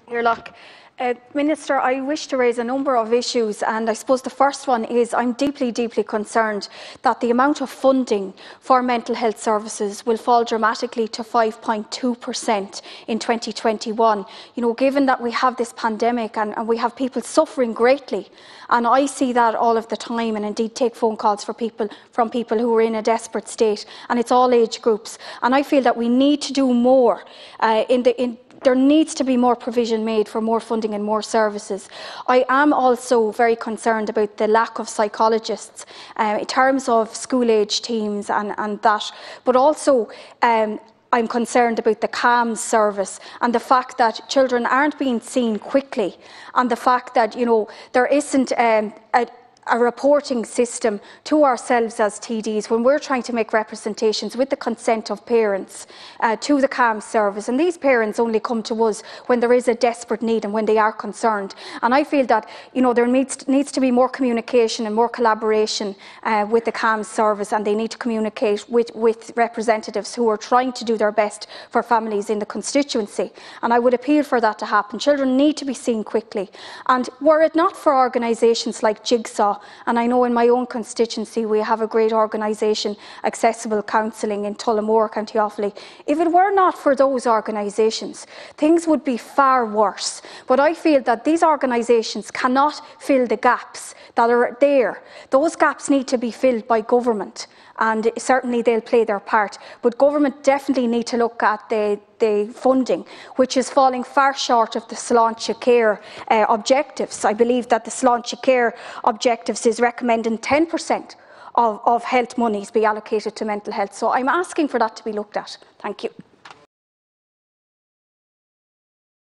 Look, Minister, I wish to raise a number of issues, and I suppose the first one is I'm deeply concerned that the amount of funding for mental health services will fall dramatically to 5.2% in 2021. You know, given that we have this pandemic and we have people suffering greatly, and I see that all of the time, and indeed take phone calls from people who are in a desperate state, and it's all age groups. And I feel that we need to do more there needs to be more provision made for more funding and more services. I am also very concerned about the lack of psychologists in terms of school-age teams and that, but also I'm concerned about the CAMS service and the fact that children aren't being seen quickly, and the fact that, you know, there isn't a reporting system to ourselves as TDs when we're trying to make representations with the consent of parents to the CAMS service. And these parents only come to us when there is a desperate need and when they are concerned. And I feel that, you know, there needs to be more communication and more collaboration with the CAMS service, and they need to communicate with representatives who are trying to do their best for families in the constituency. And I would appeal for that to happen. Children need to be seen quickly. And were it not for organisations like Jigsaw, and I know in my own constituency we have a great organisation, Accessible Counselling in Tullamore, County Offaly. If it were not for those organisations, things would be far worse. But I feel that these organisations cannot fill the gaps that are there. Those gaps need to be filled by government, and certainly they'll play their part. But government definitely need to look at the funding, which is falling far short of the Sláinte Care objectives. I believe that the Sláinte Care objectives is recommending 10% of health monies be allocated to mental health. So I'm asking for that to be looked at. Thank you.